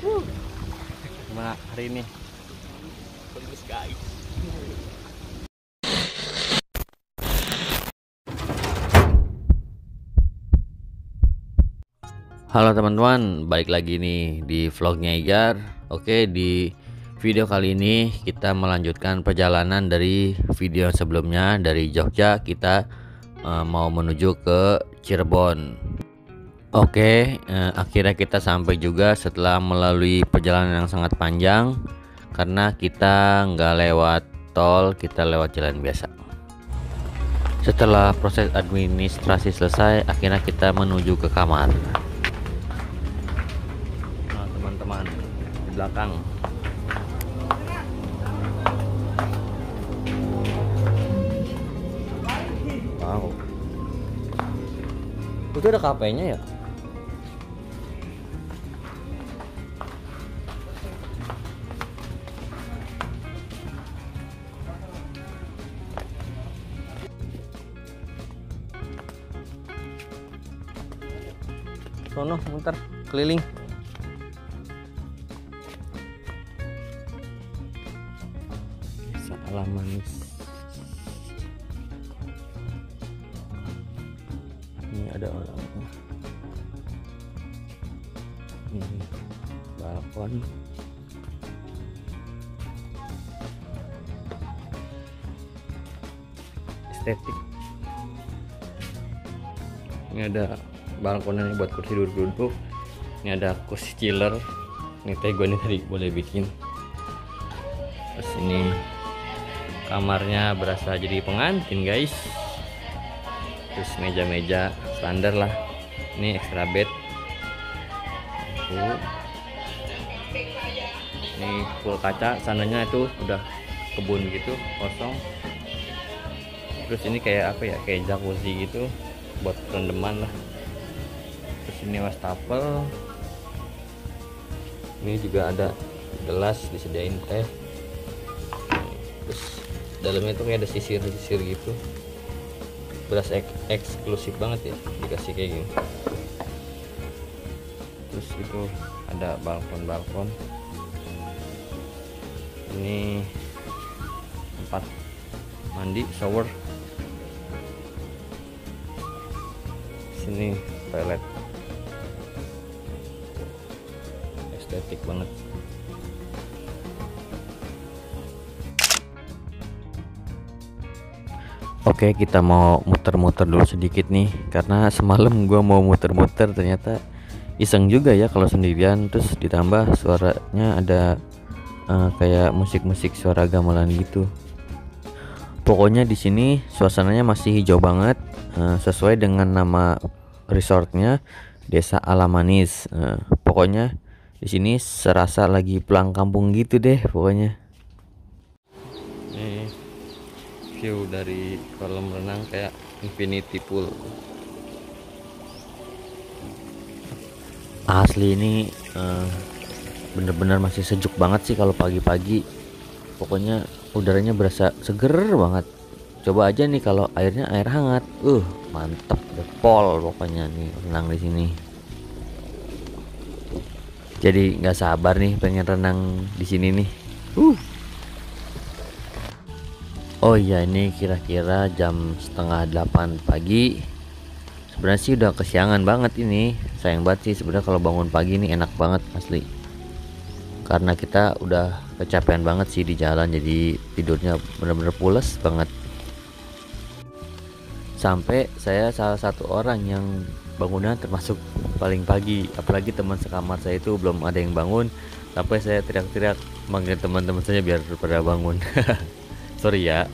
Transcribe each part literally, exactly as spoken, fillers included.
Gimana hari ini? Bagus guys. Halo teman-teman, balik lagi nih di vlognya Igar. Oke, di video kali ini kita melanjutkan perjalanan dari video sebelumnya. Dari Jogja kita uh, mau menuju ke Cirebon. Oke, uh, akhirnya kita sampai juga setelah melalui perjalanan yang sangat panjang. Karena kita nggak lewat tol, kita lewat jalan biasa. Setelah proses administrasi selesai, akhirnya kita menuju ke kamar. Teman di belakang. Wow. Itu ada kafenya ya? Sono, bentar keliling. Alam manis. Ini ada orangnya. Ini balkon. Estetik. Ini ada balkonnya buat kursi duduk-duduk. Ini ada kursi chiller. Ini teh gue nih tadi boleh bikin. Terus ini kamarnya berasa jadi pengantin guys. Terus meja-meja standar lah. Ini extra bed. Tuh. Ini full kaca. Sananya itu udah kebun gitu kosong. Terus ini kayak apa ya, kayak jacuzzi gitu buat rendeman lah. Terus ini wastafel. Ini juga ada gelas, disediain teh. Terus dalamnya tuh kayak ada sisir-sisir gitu, berasa ek eksklusif banget ya dikasih kayak gini. Terus itu ada balkon-balkon. Ini tempat mandi, shower. Sini toilet. Estetik banget. Oke, kita mau muter-muter dulu sedikit nih, karena semalam gua mau muter-muter ternyata iseng juga ya kalau sendirian. Terus ditambah suaranya ada uh, kayak musik-musik suara gamelan gitu. Pokoknya di sini suasananya masih hijau banget, uh, sesuai dengan nama resortnya, Desa Alam Manis. Uh, pokoknya di sini serasa lagi pulang kampung gitu deh pokoknya. View dari kolam renang kayak infinity pool. Asli ini bener-bener uh, masih sejuk banget sih kalau pagi-pagi. Pokoknya udaranya berasa seger banget. Coba aja nih kalau airnya air hangat. Uh, mantep deh, pol pokoknya nih renang di sini. Jadi nggak sabar nih pengen renang di sini nih. Uh. Oh iya, ini kira-kira jam setengah delapan pagi. Sebenarnya sih udah kesiangan banget ini. Sayang banget sih sebenarnya kalau bangun pagi ini enak banget asli. Karena kita udah kecapean banget sih di jalan, jadi tidurnya bener-bener pules banget. Sampai saya salah satu orang yang bangunnya termasuk paling pagi. Apalagi teman sekamar saya itu belum ada yang bangun. Sampai saya teriak-teriak manggil teman-teman saya biar pada bangun. Sorry ya.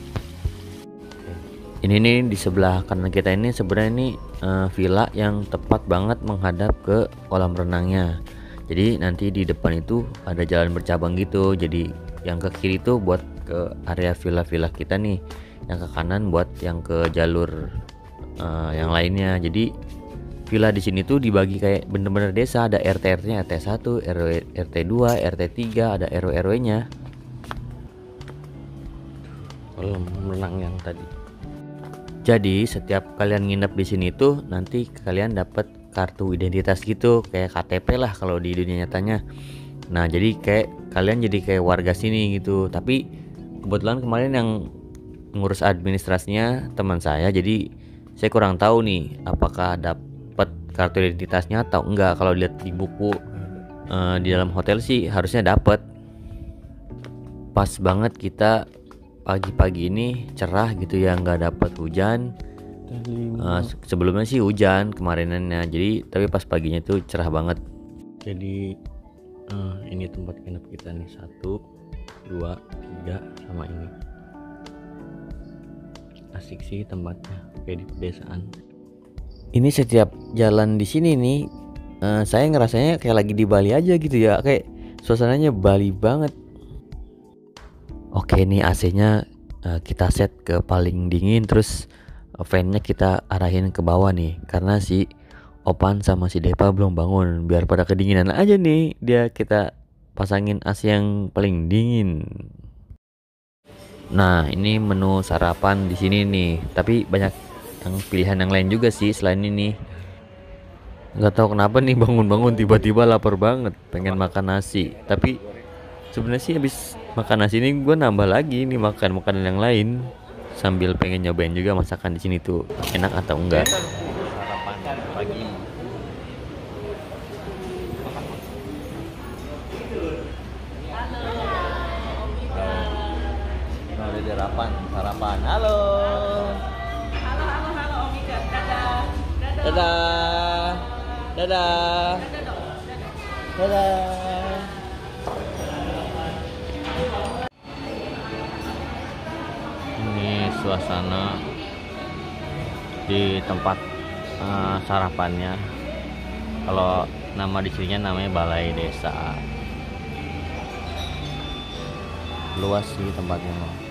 Ini nih di sebelah kanan kita ini sebenarnya ini uh, villa yang tepat banget menghadap ke kolam renangnya. Jadi nanti di depan itu ada jalan bercabang gitu. Jadi yang ke kiri itu buat ke area villa-villa kita nih. Yang ke kanan buat yang ke jalur uh, yang lainnya. Jadi villa di sini tuh dibagi kayak bener-bener desa. Ada R T R nya, R T satu, R W, R T dua, R T tiga, ada R W R W nya. Kolam renang yang tadi. Jadi setiap kalian nginep di sini tuh nanti kalian dapat kartu identitas gitu, kayak K T P lah kalau di dunia nyatanya. Nah jadi kayak kalian jadi kayak warga sini gitu. Tapi kebetulan kemarin yang ngurus administrasinya teman saya, jadi saya kurang tahu nih apakah dapat kartu identitasnya atau enggak. Kalau lihat di buku uh, di dalam hotel sih harusnya dapat. Pas banget kita pagi-pagi ini cerah gitu ya, nggak dapat hujan. Uh, sebelumnya sih hujan kemarinannya, jadi tapi pas paginya tuh cerah banget. Jadi uh, ini tempat nginep kita nih, satu, dua, tiga, sama ini. Asik sih tempatnya, kayak di pedesaan. Ini setiap jalan di sini nih, uh, saya ngerasanya kayak lagi di Bali aja gitu ya, kayak suasananya Bali banget. Oke nih A C-nya uh, kita set ke paling dingin, terus fan-nya kita arahin ke bawah nih, karena si Opan sama si Depa belum bangun, biar pada kedinginan aja nih dia kita pasangin A C yang paling dingin. Nah ini menu sarapan di sini nih, tapi banyak yang pilihan yang lain juga sih selain ini. Nggak tahu kenapa nih bangun-bangun tiba-tiba lapar banget, pengen makan nasi. Tapi sebenarnya sih habis makan nasi ini gue nambah lagi nih makan makanan yang lain, sambil pengen nyobain juga masakan di sini tuh enak atau enggak. Sarapan pagi. Nah, udah sarapan, sarapan. Halo. Halo, halo, halo, Om Ida. Dadah. Dadah. Dadah. Dadah. Dadah. Ini suasana di tempat uh, sarapannya. Kalau nama di sininya namanya Balai Desa. Luas sih tempatnya.